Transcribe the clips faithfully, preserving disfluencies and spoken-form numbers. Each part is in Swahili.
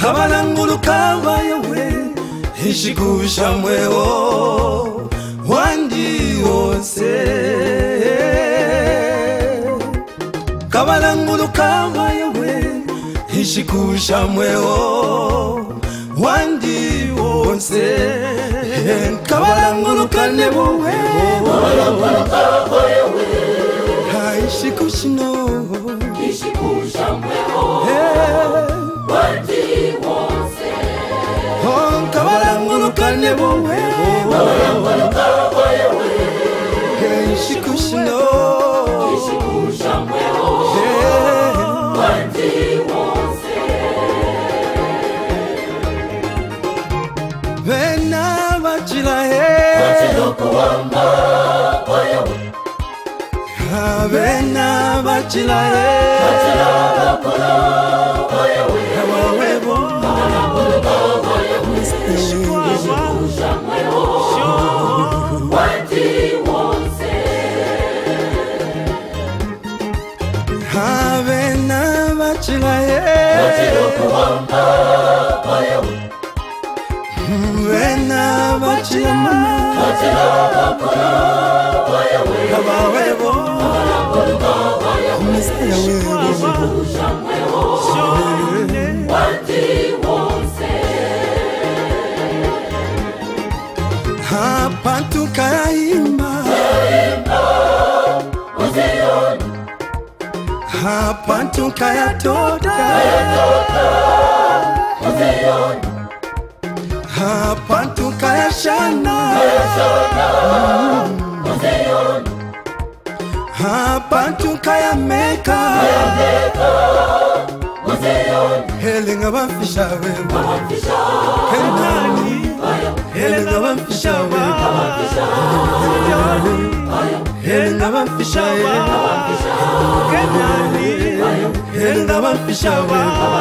Ngabalanguluka Yawe Ishikusha mweo Wandi wose Ngabalanguluka Yawe Ishikusha mweo Wandi wose Ngabalanguluka nebuwe Ngabalanguluka Yawe Ishikushino Ishikusha mweo Wandi wose Ngabalanguluka nebuwe Ngabalanguluka Yawe Ishikushino Ishikusha mweo Wandi wose Vena bachilahe Bachiloko wamba Yawe Vena bachilahe Bachiloko Yawe Wawebo Ngabalanguluka Yawe Ishikusha mweo Wandi wose Vena bachilahe Bachiloko wamba Yawe Vena bachilama Bachiloko Yawe Wawebo Ngabalanguluka Yawe Ishikusha mweo Wandi wose Hapa tukaimba Uzioni Hapa tukayatoka Uzioni Hapa tukayashana Uzioni Hapa tukayameka Uzioni Helenga bafisha wewe Abafisha Kenani Helenga bafisha wewe Helenga bafisha wewe Kenani Helenga bafisha wewe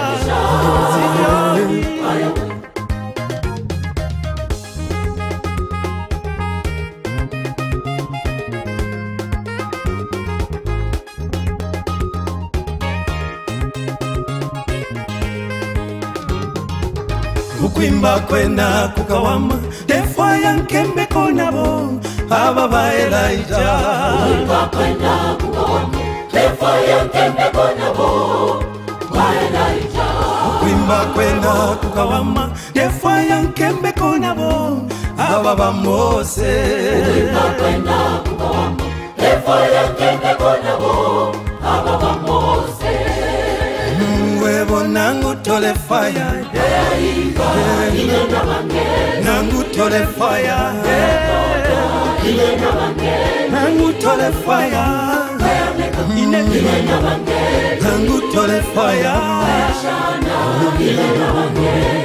Ukwimba kwena kukawama Defwa yankembe konabo Ababa Elijah Ukwimba kwena kukawama Defwa yankembe konabo Elijah Ukwimba kwena kukawama Defwa yankembe konabo Ababa Mose Ukwimba kwena kukawama Defwa yankembe konabo Ababa Mose Webo nangu tole fire Ilenda bange Nangu tole fire Ilenda bange Nangu tole fire Ilenda bange Nangu tole fire Shana Ilenda bange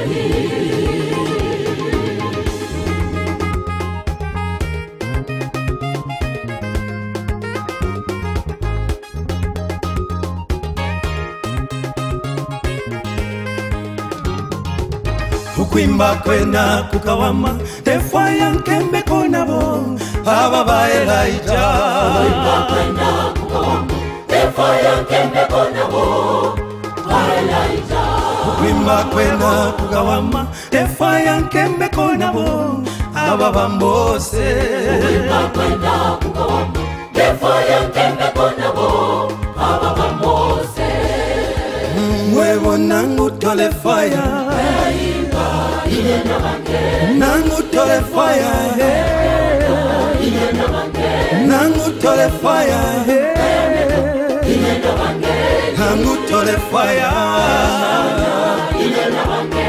Ukwimba kwena kukawama Defwa yankembe konabo Ababa Elijah Ukwimba kwena kukawama Defwa yankembe konabo Elijah Ukwimba kwena kukawama Defwa yankembe konabo Ababa Mose Ukwimba kwena kukawama Defwa yankembe konabo Ababa Mose Webo nangu tole fire Ilenda bange Nangu tole fire Ilenda bange Nangu tole fire Ilenda bange Nangu tole fire Ilenda bange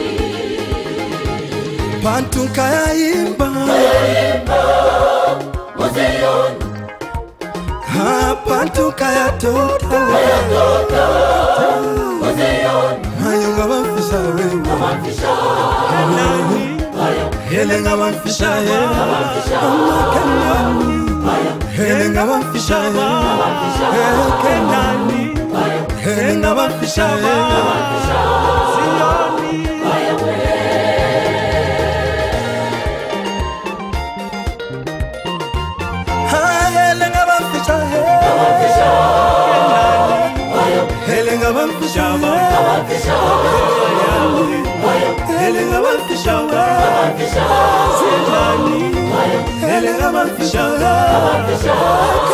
Pantu kaya imba Uzioni Ha pantu kaya tota Uzioni Mayunga bafisha wewe Abafisha Helenga bafisha wewe Kenani Helenga bafisha wewe Kenani Helenga bafisha wewe Helenga bafisha wewe hele ngabafishawe sinjani hele ngabafishawe